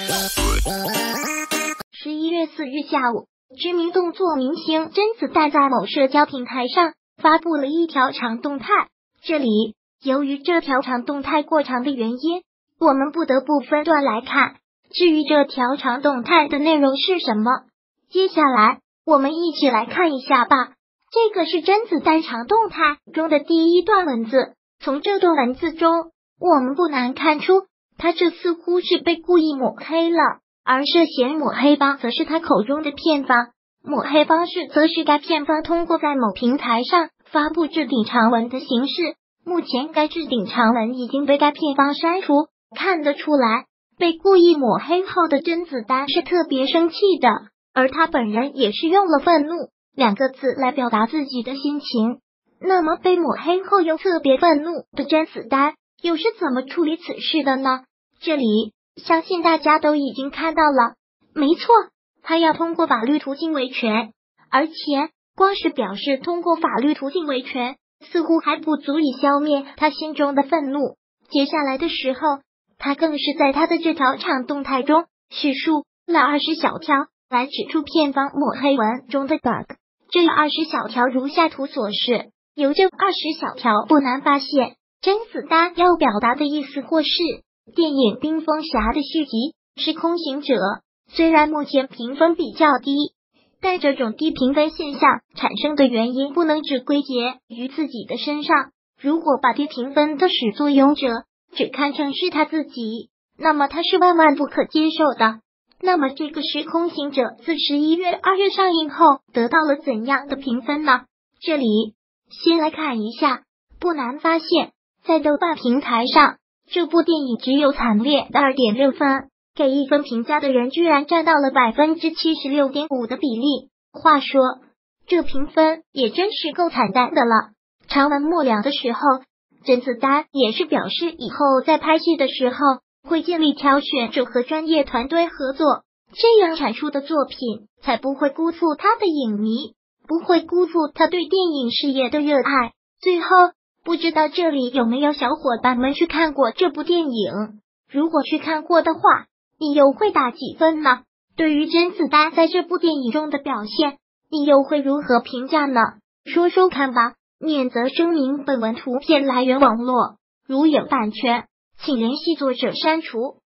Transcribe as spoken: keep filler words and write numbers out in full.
十一月四日下午，知名动作明星甄子丹在某社交平台上发布了一条长动态。这里，由于这条长动态过长的原因，我们不得不分段来看。至于这条长动态的内容是什么，接下来我们一起来看一下吧。这个是甄子丹长动态中的第一段文字，从这段文字中，我们不难看出，他这似乎是被故意抹黑了，而涉嫌抹黑方则是他口中的骗方。抹黑方式则是该骗方通过在某平台上发布置顶长文的形式，目前该置顶长文已经被该骗方删除。看得出来，被故意抹黑后的甄子丹是特别生气的，而他本人也是用了愤怒两个字来表达自己的心情。那么被抹黑后又特别愤怒的甄子丹又是怎么处理此事的呢？这里相信大家都已经看到了，没错，他要通过法律途径维权，而且光是表示通过法律途径维权，似乎还不足以消灭他心中的愤怒。接下来的时候，他更是在他的这条长动态中叙述了二十小条来指出骗方抹黑文中的 bug。 这二十小条如下图所示，由这二十小条不难发现，甄子丹要表达的意思或是电影《冰封侠》的续集是《空行者》，虽然目前评分比较低，但这种低评分现象产生的原因不能只归结于自己的身上。如果把低评分的始作俑者只看成是他自己，那么他是万万不可接受的。那么这个时空行者自十一月二日上映后得到了怎样的评分呢？这里先来看一下，不难发现，在豆瓣平台上，这部电影只有惨烈的 二点六分，给一分评价的人居然占到了 百分之七十六点五 的比例。话说，这评分也真是够惨淡的了。长文末了的时候，甄子丹也是表示以后在拍戏的时候会尽力挑选者和专业团队合作，这样产出的作品才不会辜负他的影迷，不会辜负他对电影事业的热爱。最后，不知道这里有没有小伙伴们去看过这部电影？如果去看过的话，你又会打几分呢？对于甄子丹在这部电影中的表现，你又会如何评价呢？说说看吧。免责声明：本文图片来源网络，如有版权，请联系作者删除。